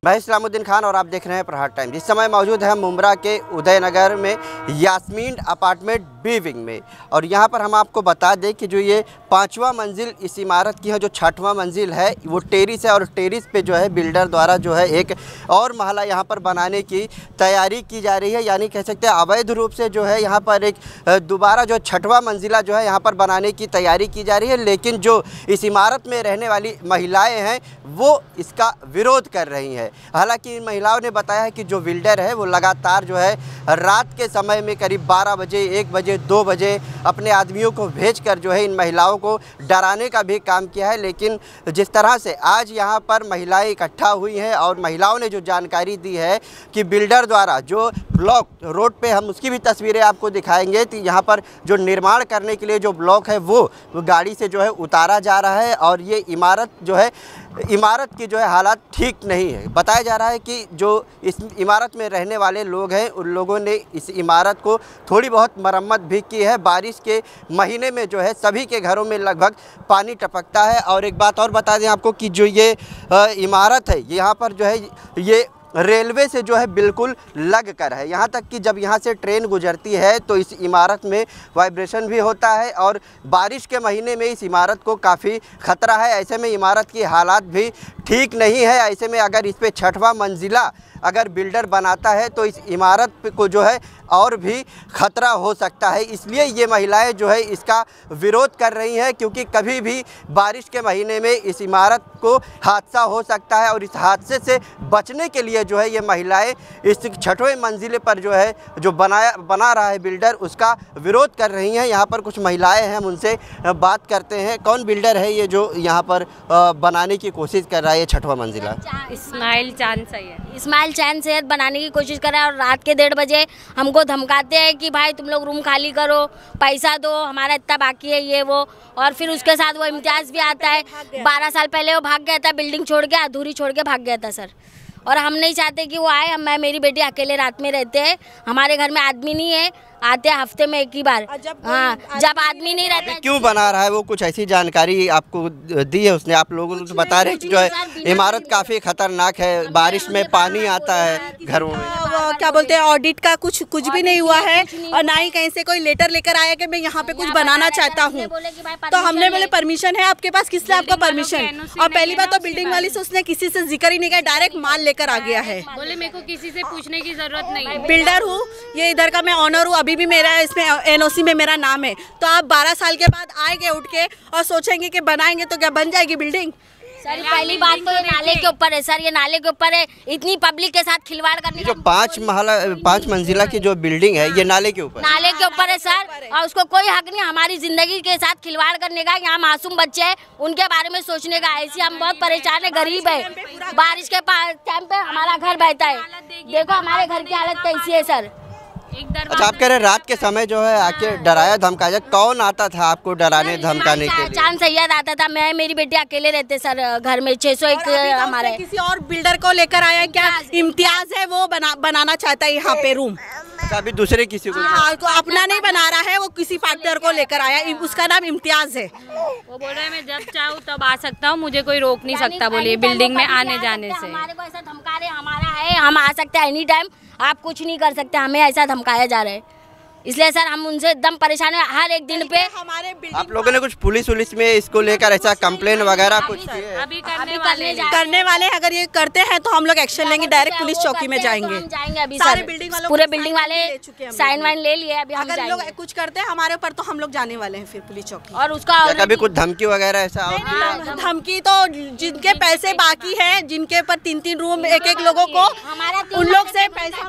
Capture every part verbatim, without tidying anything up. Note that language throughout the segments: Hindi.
मैं इस्लामुद्दीन खान और आप देख रहे हैं प्रहार टाइम। इस समय मौजूद है मुंब्रा के उदयनगर में यास्मीन अपार्टमेंट बी विंग में, और यहाँ पर हम आपको बता दें कि जो ये पांचवा मंजिल इस इमारत की है, जो छठवां मंजिल है वो टेरिस है, और टेरिस पे जो है बिल्डर द्वारा जो है एक और महला यहाँ पर बनाने की तैयारी की जा रही है। यानी कह सकते हैं अवैध रूप से जो है यहाँ पर एक दोबारा जो छठवां मंजिला जो है यहाँ पर बनाने की तैयारी की जा रही है। लेकिन जो इस इमारत में रहने वाली महिलाएँ हैं वो इसका विरोध कर रही हैं। हालांकि इन महिलाओं ने बताया है कि जो बिल्डर है वो लगातार जो है रात के समय में करीब बारह बजे, एक बजे, दो बजे अपने आदमियों को भेजकर जो है इन महिलाओं को डराने का भी काम किया है। लेकिन जिस तरह से आज यहाँ पर महिलाएं इकट्ठा हुई हैं और महिलाओं ने जो जानकारी दी है कि बिल्डर द्वारा जो ब्लॉक रोड पे, हम उसकी भी तस्वीरें आपको दिखाएंगे, तो यहाँ पर जो निर्माण करने के लिए जो ब्लॉक है वो, वो गाड़ी से जो है उतारा जा रहा है, और ये इमारत जो है इमारत की जो है हालात ठीक नहीं है। बताया जा रहा है कि जो इस इमारत में रहने वाले लोग हैं उन लोगों ने इस इमारत को थोड़ी बहुत मरम्मत भी की है। बारिश के महीने में जो है सभी के घरों में लगभग पानी टपकता है। और एक बात और बता दें आपको कि जो ये इमारत है यहाँ पर जो है ये रेलवे से जो है बिल्कुल लग कर है। यहाँ तक कि जब यहाँ से ट्रेन गुजरती है तो इस इमारत में वाइब्रेशन भी होता है, और बारिश के महीने में इस इमारत को काफ़ी ख़तरा है। ऐसे में इमारत की हालात भी ठीक नहीं है। ऐसे में अगर इस पे छठवां मंजिला अगर बिल्डर बनाता है तो इस इमारत को जो है और भी ख़तरा हो सकता है। इसलिए ये महिलाएं जो है इसका विरोध कर रही हैं, क्योंकि कभी भी बारिश के महीने में इस इमारत को हादसा हो सकता है, और इस हादसे से बचने के लिए जो है ये महिलाएं इस छठवें मंजिले पर जो है जो बनाया बना रहा है बिल्डर उसका विरोध कर रही हैं। यहाँ पर कुछ महिलाएँ हैं, हम उनसे बात करते हैं। कौन बिल्डर है ये जो यहाँ पर बनाने की कोशिश कर रहा है ये छठवां मंजिला? इस्माइल चांद सैयद। इस्माइल चांद सैयद बनाने की कोशिश कर रहा है, और रात के डेढ़ बजे हमको धमकाते हैं कि भाई तुम लोग रूम खाली करो, पैसा दो, हमारा इतना बाकी है ये वो। और फिर उसके साथ वो इम्तियाज भी आता है। बारह साल पहले वो भाग गया था, बिल्डिंग छोड़ के अधूरी छोड़ के भाग गया था सर। और हम नहीं चाहते कि वो आए। मैं मेरी बेटी अकेले रात में रहते हैं, हमारे घर में आदमी नहीं है, आते हैं हफ्ते में एक ही बार। हाँ, जब आदमी नहीं रहता। क्यों बना रहा है वो? कुछ ऐसी जानकारी आपको दी है उसने? आप लोगों को बता रहे हैं कि जो है इमारत काफ़ी खतरनाक है, बारिश में पानी आता है घरों में। क्या बोलते हैं, ऑडिट का कुछ कुछ भी नहीं हुआ है, और ना ही कहीं से कोई लेटर लेकर आया कि मैं यहाँ पे कुछ बनाना चाहता हूँ। तो हमने बोले परमिशन है आपके पास, किसने आपका परमिशन? और पहली बात तो बिल्डिंग वाली से उसने किसी से जिक्र ही नहीं किया, डायरेक्ट माल लेकर आ गया है। बोले मेरे को किसी से पूछने की जरूरत नहीं, बिल्डर हूँ, ये इधर का मैं ऑनर हूँ, अभी भी मेरा इसमें एनओसी में मेरा नाम है। तो आप बारह साल के बाद आएंगे उठ के और सोचेंगे कि बनाएंगे तो क्या बन जाएगी बिल्डिंग? सर पहली बात तो ये नाले के ऊपर है सर, ये नाले के ऊपर है। इतनी पब्लिक के साथ खिलवाड़ करने जो पाँच महला पाँच मंजिला की जो बिल्डिंग है ये नाले के ऊपर नाले के ऊपर है सर, और उसको कोई हक नहीं हमारी जिंदगी के साथ खिलवाड़ करने का। यहाँ मासूम बच्चे हैं, उनके बारे में सोचने का। ऐसी हम बहुत परेशान है, गरीब है, बारिश के टाइम पे हमारा घर बहता है। देखो हमारे घर की हालत कैसी है सर। अच्छा, आप कह रहे हैं रात के समय जो है आके डराया धमकाया, कौन आता था आपको डराने धमकाने के लिए? चांद सैयद आता था। मैं मेरी बेटी अकेले रहते सर घर में। छह सौ एक हमारे किसी और बिल्डर को लेकर आया क्या? इम्तियाज है वो बना, बनाना चाहता है यहाँ पे रूम। अभी दूसरे किसी को हाँ, को अपना नहीं बना रहा है, वो किसी पार्टनर को लेकर आया, उसका नाम इम्तियाज है। वो बोल रहा है मैं जब चाहूँ तब आ सकता हूँ, मुझे कोई रोक नहीं सकता बोलिए बिल्डिंग में आने जाने से। हमारे को ऐसा धमका रहे, हमारा है, हम आ सकते हैं एनी टाइम, आप कुछ नहीं कर सकते, हमें ऐसा धमकाया जा रहा है। इसलिए सर हम उनसे एकदम परेशान है। हर एक दिन पे हमारे आप लोगों ने कुछ पुलिस उलिस में इसको लेकर ऐसा कंप्लेन वगैरह कुछ अभी करने वाले करने वाले अगर ये करते हैं तो हम लोग एक्शन लेंगे, डायरेक्ट पुलिस चौकी में जाएंगे। जाएंगे अभी सारे बिल्डिंग वालों पूरे बिल्डिंग वाले साइन वाइन ले लिए। अभी अगर लोग कुछ करते हैं हमारे ऊपर तो हम लोग जाने वाले हैं फिर पुलिस चौकी। और उसका कभी कुछ धमकी वगैरह ऐसा? धमकी तो जिनके पैसे बाकी है, जिनके ऊपर तीन तीन रूम एक एक लोगों को, उन लोग से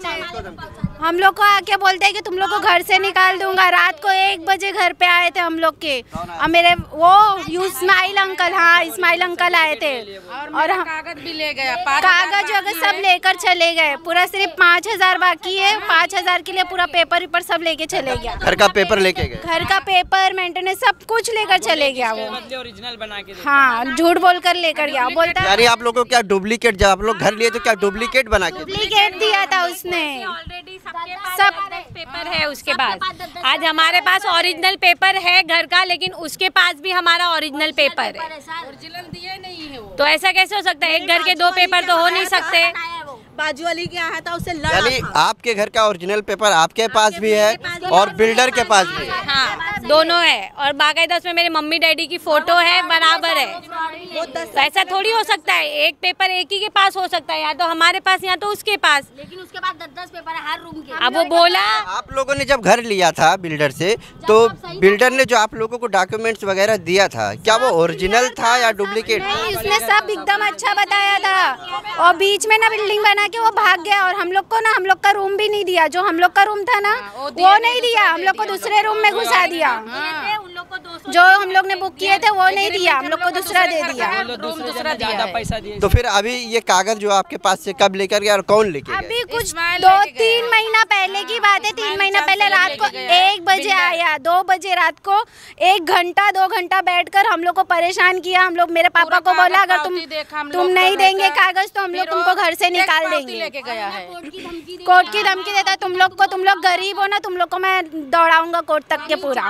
पैसा हम लोग को आके बोलते हैं कि तुम लोग को घर से निकाल दूंगा। रात को एक बजे घर पे आए थे हम लोग के, और मेरे वो इस्माइल अंकल, हाँ इस्माइल अंकल आए थे, और हम कागज भी ले गया, कागज वगैरह सब लेकर चले गए। पूरा सिर्फ पाँच हजार बाकी है, पाँच हजार के लिए पूरा पेपर वेपर सब लेके चले गया। घर का पेपर लेके गए? घर का पेपर, मेंटेनेंस सब कुछ लेकर चले गया वो। ओरिजिनल बना के हाँ, झूठ बोल कर लेकर गया। बोलता यानी आप लोग को क्या डुप्लीकेट, जब आप लोग घर लिए तो क्या डुप्लीकेट बना के? डुप्लीकेट दिया था उसने। ऑलरेडी सब पेपर है उसके पास। आज हमारे पास ओरिजिनल पेपर है घर का, लेकिन उसके पास भी हमारा ओरिजिनल पेपर है। ओरिजिनल दिए नहीं है वो। तो ऐसा कैसे हो सकता है? एक घर के दो पेपर तो हो नहीं सकते। बाजू वाली के यहाँ था, उससे लड़ा यानी आपके घर का ओरिजिनल पेपर आपके पास भी है और बिल्डर के पास भी है। हाँ, दोनों है और बाकायदा उसमें मेरे मम्मी डैडी की फोटो है, बराबर है। तो ऐसा थोड़ी हो सकता है, एक पेपर एक ही के पास हो सकता है, या तो हमारे पास या तो उसके पास। लेकिन उसके बाद दस दस पेपर है हर रूम के। अब वो बोला, आप लोगों ने जब घर लिया था बिल्डर से, तो बिल्डर ने जो आप लोगों को डॉक्यूमेंट्स वगैरह दिया था, क्या वो ओरिजिनल था या डुप्लीकेट? नहीं, उसने सब एकदम अच्छा बताया था और बीच में ना बिल्डिंग बना के वो भाग गया और हम लोग को ना हम लोग का रूम भी नहीं दिया। जो हम लोग का रूम था ना वो नहीं दिया, हम लोग को दूसरे रूम में घुसा दिया। जो हम लोग ने बुक किए थे वो नहीं दिया, हम लोग को दूसरा दे दिया। रूम दूसरा दिया पैसा दिए। तो फिर अभी ये कागज जो आपके पास से कब लेकर गया और कौन लेके गया? अभी कुछ दो तीन महीना पहले की बात है। तीन महीना पहले रात को एक बजे आया, दो बजे रात को एक घंटा दो घंटा बैठकर हम लोग को परेशान किया। हम लोग मेरे पापा को बोला अगर तुम तुम नहीं देंगे कागज तो हम लोग तुमको घर से निकाल देंगे। कोर्ट की धमकी देता है तुम लोग को, तुम लोग गरीब हो ना, तुम लोग को मैं दौड़ाऊंगा कोर्ट तक के पूरा।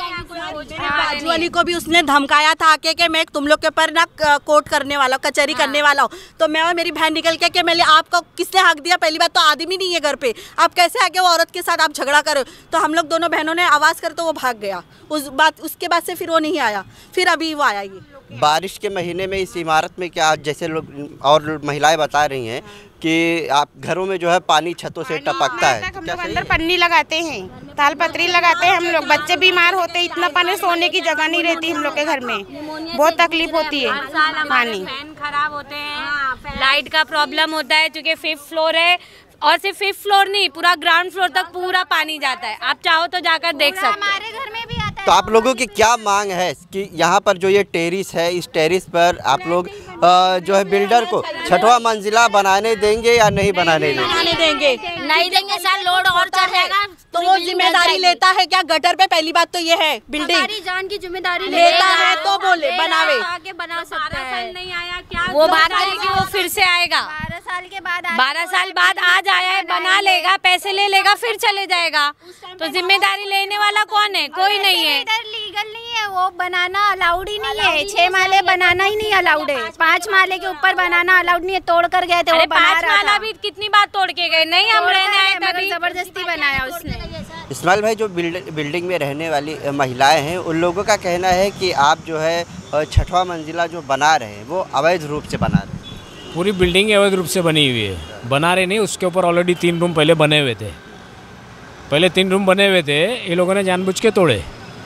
बाजू वाली को भी उसने धमकाया था आके कि मैं तुम लोग के ऊपर ना कोर्ट करने वाला हूँ, कचहरी करने वाला हूँ। तो मैं और मेरी बहन निकल के कि मैंने आपको किसने हक दिया? पहली बात तो आदमी नहीं है घर पे, आप कैसे आके वो औरत के साथ आप झगड़ा करो? तो हम लोग दोनों बहनों ने आवाज़ कर तो वो भाग गया। उस बात उसके बाद से फिर वो नहीं आया, फिर अभी वो आया। ये बारिश के महीने में इस इमारत में क्या, जैसे लोग और महिलाएं बता रही हैं कि आप घरों में जो है पानी छतों से टपकता है, हम लोग अंदर पन्नी लगाते हैं, ताल पत्री लगाते हैं हम लोग। बच्चे बीमार होते हैं, इतना पानी सोने की जगह नहीं रहती हम लोग के घर में, बहुत तकलीफ होती है। पानी फैन खराब होते हैं, लाइट का प्रॉब्लम होता है क्योंकि फिफ्थ फ्लोर है और सिर्फ फिफ्थ फ्लोर नहीं, पूरा ग्राउंड फ्लोर तक पूरा पानी जाता है। आप चाहो तो जाकर देख सकते हैं। हमारे घर में भी आता है। तो आप लोगों की क्या मांग है कि यहाँ पर जो ये टेरिस है, इस टेरिस पर आप लोग आ, जो है बिल्डर को छठवां मंजिला बनाने देंगे या नहीं बनाने देंगे? बनाने देंगे, नहीं देंगे सर, लोड और चढ़ जाएगा तो वो जिम्मेदारी लेता है क्या गटर पे? पहली बात तो ये है, बिल्डिंग हमारी जान की जिम्मेदारी लेता है तो बोले बनावे। आगे बना सकता है। नहीं आया क्या वो वो बात बात है कि वो फिर से आएगा। बारह साल के बाद बारह साल बाद आज आया है, बना लेगा, पैसे ले लेगा, फिर चले जाएगा। तो जिम्मेदारी लेने वाला कौन है? कोई नहीं है। इधर लीगल नहीं है, वो बनाना अलाउड ही नहीं है। छह माले बनाना ही नहीं अलाउड है, पाँच माले के ऊपर बनाना अलाउड नहीं है। तोड़ कर गए थे, अरे वो बना पाँच रहा माला था। भी कितनी बार तोड़ के गए? नहीं, हम रहने आए तभी जबरदस्ती बनाया उसने। इस्माइल भाई, जो बिल्ड, बिल्डिंग में रहने वाली महिलाएं हैं, उन लोगों का कहना है कि आप जो है छठवां मंजिला जो बना रहे हैं वो अवैध रूप से बना रहे हैं। पूरी बिल्डिंग अवैध रूप से बनी हुई है। बना रहे नहीं, उसके ऊपर ऑलरेडी तीन रूम पहले बने हुए थे। पहले तीन रूम बने हुए थे, ये लोगों ने जानबूझ के तोड़े।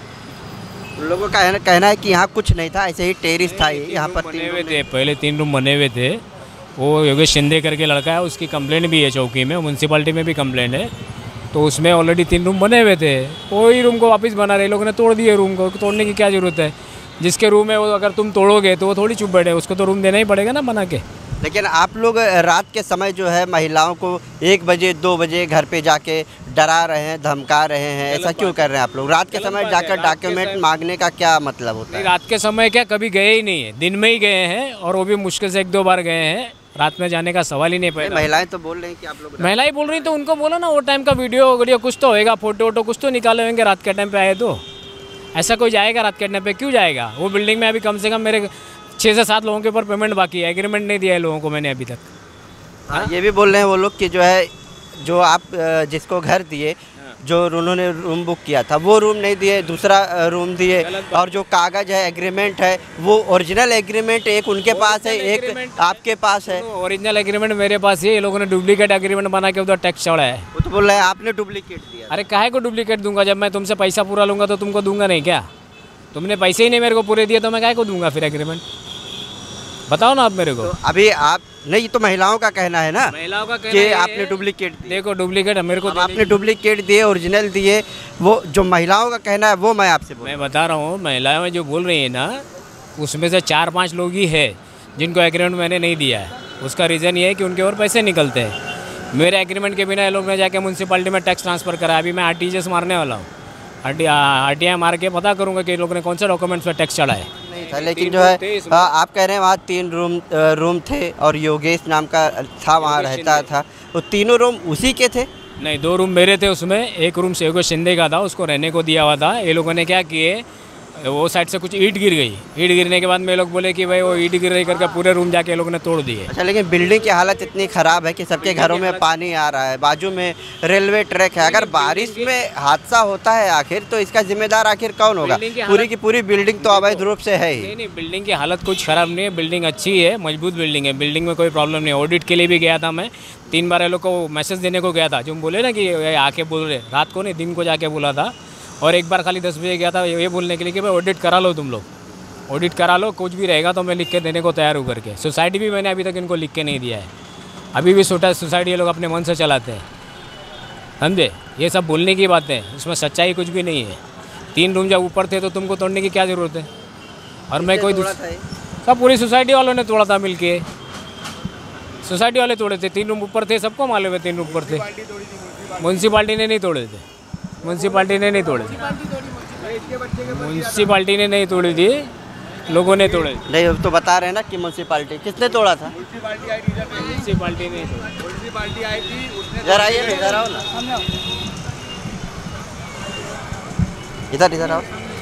उन लोगों का कहना कहना है कि यहाँ कुछ नहीं था, ऐसे ही टेरिस था, यहाँ पर बने हुए थे। पहले तीन रूम बने हुए थे। वो योगेश शिंदे करके लड़का है, उसकी कंप्लेंट भी है चौकी में, म्यूनसिपालिटी में भी कंप्लेंट है। तो उसमें ऑलरेडी तीन रूम बने हुए थे, वही रूम को वापस बना रहे। लोगों ने तोड़ दिए रूम को। तोड़ने की क्या ज़रूरत है? जिसके रूम है वो अगर तुम तोड़ोगे तो वो थोड़ी चुप बैठे, उसको तो रूम देना ही पड़ेगा ना बना के। लेकिन आप लोग रात के समय जो है महिलाओं को एक बजे दो बजे घर पे जाके डरा रहे हैं, धमका रहे हैं, ऐसा क्यों कर रहे हैं आप लोग? रात के समय जाकर डॉक्यूमेंट मांगने का क्या मतलब होता है? रात के समय क्या कभी गए ही नहीं है, दिन में ही गए हैं, और वो भी मुश्किल से एक दो बार गए हैं। रात में जाने का सवाल ही नहीं पैदा। महिलाएं तो बोल रही हैं कि आप लोग महिलाएं बोल रही तो उनको बोलो ना, वो टाइम का वीडियो वीडियो कुछ तो होएगा, फोटो वोटो कुछ तो निकाले होंगे रात के टाइम पे आए तो। ऐसा कोई जाएगा रात के टाइम पे? क्यों जाएगा? वो बिल्डिंग में अभी कम से कम मेरे छः से सात लोगों के ऊपर पेमेंट बाकी है, एग्रीमेंट नहीं दिया है लोगों को मैंने अभी तक। हाँ, ये भी बोल रहे हैं वो लोग कि जो है जो आप जिसको घर दिए, जो उन्होंने रूम बुक किया था वो रूम नहीं दिए, दूसरा रूम दिए, और जो कागज है एग्रीमेंट है वो ओरिजिनल एग्रीमेंट एक उनके पास है, एक आपके पास है। ओरिजिनल एग्रीमेंट मेरे पास ही है, ये लोगों ने डुप्लीकेट एग्रीमेंट बना के उधर टैक्स चढ़ा है। वो तो बोल रहे हैं आपने डुप्लीकेट दिया। अरे काहे को डुप्लीकेट दूंगा? जब मैं तुमसे पैसा पूरा लूँगा तो तुमको दूंगा नहीं क्या? तुमने पैसे ही नहीं मेरे को पूरे दिए तो मैं काहे को दूंगा फिर एग्रीमेंट? बताओ ना आप मेरे को। तो अभी आप नहीं, तो महिलाओं का कहना है ना, महिलाओं का कि आपने डुप्लीकेट दिए। देखो डुप्लीकेट मेरे को आपने डुप्लीकेट दिए, ओरिजिनल दिए, वो जो महिलाओं का कहना है वो मैं आपसे बोल मैं बता रहा हूँ। महिलाएं जो बोल रही है ना, उसमें से चार पाँच लोग ही है जिनको एग्रीमेंट मैंने नहीं दिया है। उसका रीज़न ये है कि उनके और पैसे निकलते हैं। मेरे एग्रीमेंट के बिना ये लोग ने जाके म्यूनसिपालिटी में टैक्स ट्रांसफ़र करा। अभी मैं आर टी जी एस मारने वाला हूँ। R T R T I मार के पता करूँगा कि लोगों ने कौन से डॉक्यूमेंट्स पर टैक्स चढ़ा है। नहीं था, लेकिन जो है आ, आप कह रहे हैं वहाँ तीन रूम रूम थे और योगेश नाम का था वहाँ रहता था, वो तीनों रूम उसी के थे? नहीं, दो रूम मेरे थे, उसमें एक रूम से शिंदे का था, उसको रहने को दिया हुआ था। ये लोगों ने क्या किए, वो साइड से कुछ ईंट गिर गई, ईंट गिरने के बाद में लोग बोले कि भाई वो ईंट गिर रही करके पूरे रूम जाके लोगों ने तोड़ दिए। अच्छा, लेकिन बिल्डिंग की हालत इतनी ख़राब है कि सबके घरों में पानी आ रहा है, बाजू में रेलवे ट्रैक है। अगर बारिश में हादसा होता है आखिर तो इसका जिम्मेदार आखिर कौन होगा? पूरी की पूरी बिल्डिंग तो अवैध रूप से है ही। नहीं नहीं, बिल्डिंग की हालत कुछ ख़राब नहीं है, बिल्डिंग अच्छी है, मजबूत बिल्डिंग है, बिल्डिंग में कोई प्रॉब्लम नहीं है। ऑडिट के लिए भी गया था मैं, तीन बार ये लोग को मैसेज देने को गया था, जो बोले ना कि आके बोल रहे, रात को नहीं दिन को जाके बोला था। और एक बार खाली दस बजे गया था ये बोलने के लिए कि भाई ऑडिट करा लो, तुम लोग ऑडिट करा लो, कुछ भी रहेगा तो मैं लिख के देने को तैयार हूँ करके। सोसाइटी भी मैंने अभी तक इनको लिख के नहीं दिया है, अभी भी छोटा सोसाइटी ये लोग अपने मन से चलाते हैं, समझे। ये सब बोलने की बातें हैं, इसमें सच्चाई कुछ भी नहीं है। तीन रूम जब ऊपर थे तो तुमको तोड़ने की क्या ज़रूरत है? और मैं कोई सब पूरी सोसाइटी वालों ने तोड़ा था मिल के, सोसाइटी वाले तोड़े थे। तीन रूम ऊपर थे, सबको मालूम है तीन रूम ऊपर थे। म्यूनसिपाल्टी ने नहीं तोड़े थे, म्यूनसिपाल्टी ने नहीं तोड़े थे, म्यूनसिपाल्टी ने नहीं तोड़ी थी, लोगों ने तोड़े। नहीं, अब तो बता रहे हैं ना कि म्यूनसिपाल्टी, किसने तोड़ा था? म्यूनसिपाल्टी ने म्यूनसिपाल्टी आई थी, इधर आइए, इधर आओ ना, इधर इधर आओ।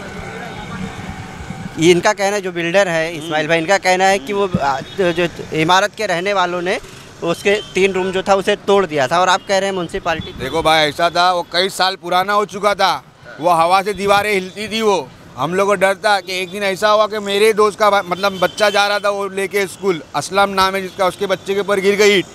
ये इनका कहना है, जो बिल्डर है इस्माइल भाई, इनका कहना है कि वो जो इमारत के रहने वालों ने उसके तीन रूम जो था उसे तोड़ दिया था, और आप कह रहे हैं म्यूनसिपाल्टी। देखो भाई, ऐसा था, वो कई साल पुराना हो चुका था, वो हवा से दीवारें हिलती थी, वो हम लोग को डर था कि एक दिन ऐसा हुआ कि मेरे दोस्त का मतलब बच्चा जा रहा था वो लेके स्कूल, असलम नाम है जिसका, उसके बच्चे के ऊपर गिर गई ईंट,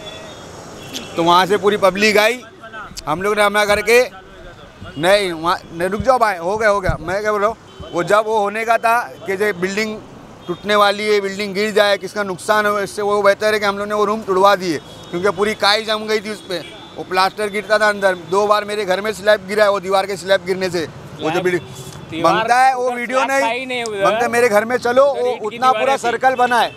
तो वहाँ से पूरी पब्लिक आई, हम लोग ने हमला करके नहीं वहाँ नहीं, रुक जाओ भाई, हो गया हो गया मैं क्या बोल रहा हूँ, वो जब वो होने का था कि जो बिल्डिंग टूटने वाली है, बिल्डिंग गिर जाए, किसका नुकसान हो, इससे वो बेहतर है कि हम लोग ने वो रूम तुड़वा दिए, क्योंकि पूरी काई जम गई थी उस पर, वो प्लास्टर गिरता था अंदर। दो बार मेरे घर में स्लैब गिरा है, वो दीवार के स्लैब गिरने से, वो जो बिल्डिंग बनता है वो वीडियो नहीं बनता, मेरे घर में चलो, वो उतना पूरा सर्कल बना है।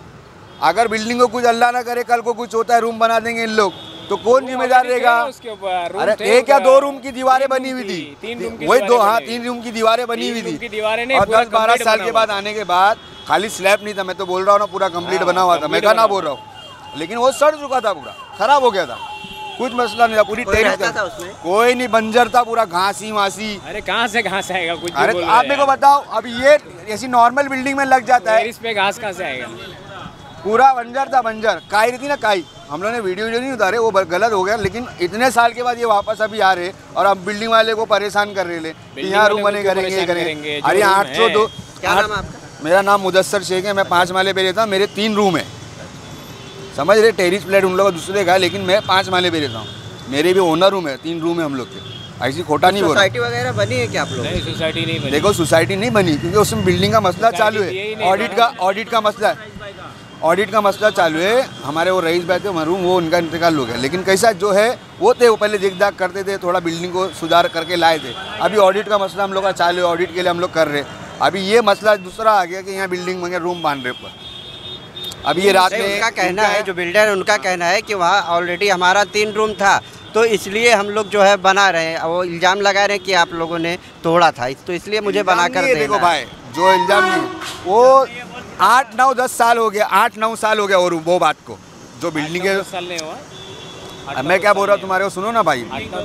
अगर बिल्डिंग को कुछ अल्लाह ना करे कल को कुछ होता है, रूम बना देंगे इन लोग, तो कौन जिम्मेदार रहेगा? अरे एक या दो रूम की दीवारें बनी हुई थी, वही दो, हाँ तीन रूम की दीवारें बनी हुई थी, और दस बारह साल के बाद आने के बाद खाली स्लैब नहीं था, मैं तो बोल रहा हूँ ना पूरा कंप्लीट बना हुआ था, मैं क्या ना बोल रहा हूँ, लेकिन वो सड़ चुका था, पूरा खराब हो गया था, कुछ मसला नहीं था, पूरी टेरिस था उसमें, कोई नहीं, बंजर था पूरा, घासी वासी। अरे कहाँ से घास आएगा कुछ? अरे तो आप मेरे को बताओ, अब ये ऐसी नॉर्मल बिल्डिंग में लग जाता है, इस पे घास कहाँ से आएगा? पूरा बंजर था, बंजर काई रहती ना काई। हम लोगों ने वीडियो वीडियो नहीं उतारे, वो गलत हो गया, लेकिन इतने साल के बाद ये वापस अभी आ रहे और अब बिल्डिंग वाले को परेशान कर रहे, यहाँ रूम बने करेंगे करेंगे। अरे आठ सौ दो, क्या नाम आपका? मेरा नाम मुदस्सर शेख है, मैं पाँच माले पे रहता हूँ, मेरे तीन रूम है, समझ रहे, टेरिस फ्लैट उन लोगों का दूसरे का है, लेकिन मैं पाँच माले पे रहता हूँ, मेरे भी ओनर रूम है, तीन रूम है हम लोग के, ऐसी खोटा नहीं बोल रहा। सोसाइटी वगैरह बनी है क्या आप लोग? नहीं, सोसाइटी नहीं बनी। देखो सोसाइटी नहीं बनी क्योंकि उसमें बिल्डिंग का मसला चालू है, ऑडिट का ऑडिट का मसला है, ऑडिट का मसला चालू है। हमारे वो रईस भाई थे मरूम, वो उनका इंतकाल हो गया, लेकिन कैसा जो है वो थे, वो पहले देख दाख करते थे, थोड़ा बिल्डिंग को सुधार करके लाए थे। अभी ऑडिट का मसला हम लोग का चालू है, ऑडिट के लिए हम लोग कर रहे। अभी ये मसला दूसरा आ गया कि यहाँ बिल्डिंग में रूम बांध रहे पर। अभी ये रात में उनका कहना है, जो बिल्डर है उनका कहना है कि वहाँ ऑलरेडी हमारा तीन रूम था, तो इसलिए हम लोग जो है बना रहे हैं। वो इल्ज़ाम लगा रहे हैं कि आप लोगों ने तोड़ा था, तो इसलिए मुझे बना कर देना। देखो भाई, जो इल्ज़ाम नहीं, वो आठ नौ दस साल हो गया, आठ नौ साल हो गया और वो बात को, जो बिल्डिंग है। मैं क्या बोल रहा हूँ तुम्हारे को, सुनो ना भाई,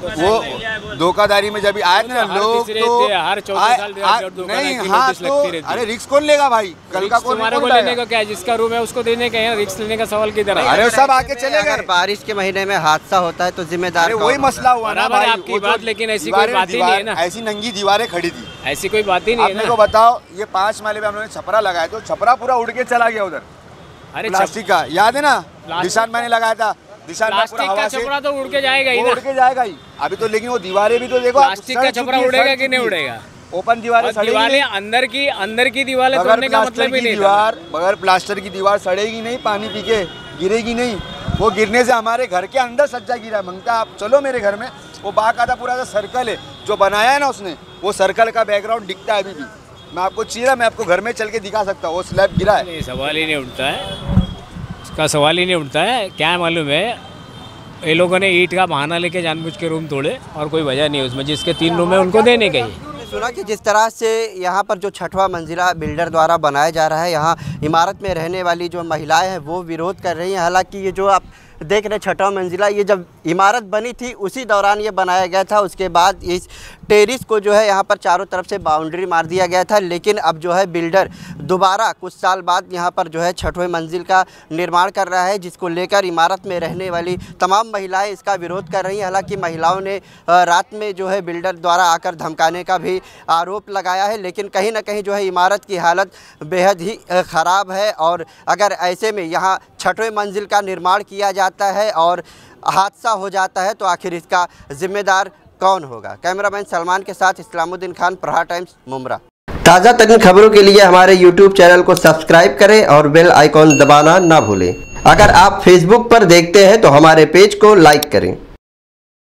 वो धोखाधड़ी में जब आए थे ना लोग, तो हर चौदह साल नहीं, हाँ तो अरे रिस्क कौन लेगा भाई? कल का कौन तुम्हारे को लेने का क्या है? जिसका रूम है उसको देने का है, रिस्क लेने का सवाल किधर है? अरे सब आके चले गए। अगर बारिश के महीने में हादसा होता है तो जिम्मेदार वही मसला हुआ ना भाई, आपकी बात, लेकिन ऐसी कोई बात ही नहीं है ना, ऐसी नंगी दीवारें खड़ी थी, ऐसी कोई बात ही नहीं है। मेरे को बताओ, ये पांच माले पे हम लोगों ने छपरा लगाया, तो छपरा पूरा उड़ के चला गया उधर। अरे प्लास्टिक का याद है ना, निशान मैंने लगाया था, प्लास्टिक का छपरा तो उड़ के जाएगा ही ना, उड़ के जाएगा ही अभी तो, लेकिन वो दीवारें भी तो देखो, प्लास्टिक का छपरा उड़ेगा कि नहीं उड़ेगा? ओपन दीवारें, दीवारें अंदर की अंदर की दीवारें तोड़ने का मतलब ही नहीं, दीवार बगैर प्लास्टर की दीवार सड़ेगी नहीं, पानी पी के गिरेगी नहीं, वो गिरने से हमारे घर के अंदर सज्जा गिरा। मंगता आप चलो मेरे घर में, वो बाकायदा पूरा जो सर्कल है जो बनाया है ना उसने, वो सर्कल का बैकग्राउंड दिखता है अभी भी। मैं आपको चाहिए, मैं आपको घर में चल के दिखा सकता हूँ, वो स्लैब गिरा है। सवाल ही नहीं उठता है, उसका सवाल ही नहीं उठता है। क्या मालूम है, ये लोगों ने ईंट का बहाना लेके जानबूझ के रूम तोड़े और कोई वजह नहीं है उसमें, जिसके तीन रूम है उनको देने का ही। सुना कि जिस तरह से यहाँ पर जो छठवां मंजिला बिल्डर द्वारा बनाया जा रहा है, यहाँ इमारत में रहने वाली जो महिलाएं हैं वो विरोध कर रही हैं। हालांकि ये जो आप देख रहे छठा मंजिला, ये जब इमारत बनी थी उसी दौरान ये बनाया गया था। उसके बाद इस टेरिस को जो है यहाँ पर चारों तरफ से बाउंड्री मार दिया गया था, लेकिन अब जो है बिल्डर दोबारा कुछ साल बाद यहाँ पर जो है छठवें मंजिल का निर्माण कर रहा है, जिसको लेकर इमारत में रहने वाली तमाम महिलाएं इसका विरोध कर रही हैं। हालांकि महिलाओं ने रात में जो है बिल्डर द्वारा आकर धमकाने का भी आरोप लगाया है, लेकिन कहीं ना कहीं जो है इमारत की हालत बेहद ही ख़राब है। और अगर ऐसे में यहाँ छठवें मंजिल का निर्माण किया जाता है और हादसा हो जाता है तो आखिर इसका जिम्मेदार कौन होगा। कैमरामैन सलमान के साथ इस्लामुद्दीन खान, प्रहार टाइम्स, मुंब्रा। ताज़ा तरीन खबरों के लिए हमारे यूट्यूब चैनल को सब्सक्राइब करें और बेल आइकॉन दबाना ना भूलें। अगर आप फेसबुक पर देखते हैं तो हमारे पेज को लाइक करें।